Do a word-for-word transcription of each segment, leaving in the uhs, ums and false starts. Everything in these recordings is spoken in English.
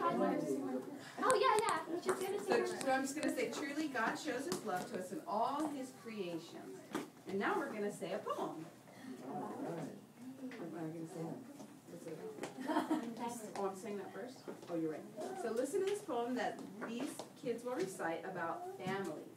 Oh, yeah, yeah. Just gonna So, so I'm just going to say, truly God shows his love to us in all his creations. And now we're going to say a poem. All right. What am I going to say? Oh, I'm saying that first? Oh, you're right. So listen to this poem that these kids will recite about families.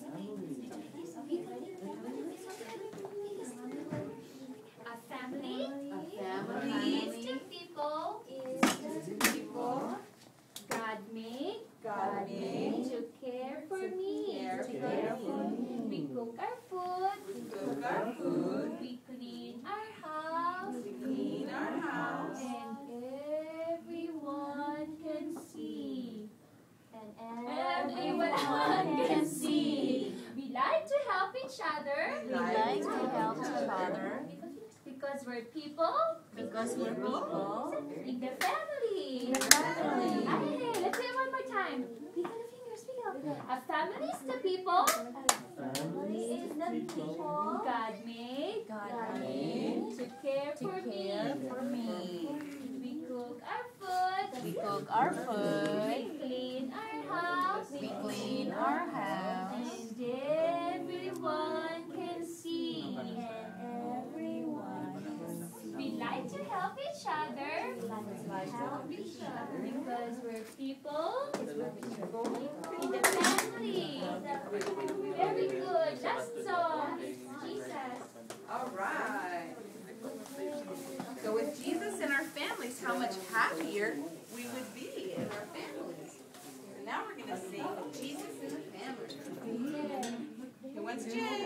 A family, A family is two people, is two people God made, God made to care for me. care for me. We cook our food, We cook our food. we clean our house, We clean our house. and everyone can see. And everyone can see. We like to help each other. We like to help each other. Because we're people. Because we're people. In the family. In the family. Hey, let's say it one more time. Pick on the fingers, pick up. A family is the people. Family is the people God made. God made To care to for care me. for me. We cook our food. We cook our food. We clean our house. We clean our house. And everyone can see. Everyone can see. We like to help each other. Help each other. Because we're people. In the family. Very good. Last song. Jesus. All right. So with Jesus in our families, how much happier we would be in our families. And now we're going to sing Jesus in the Family. Who wants to?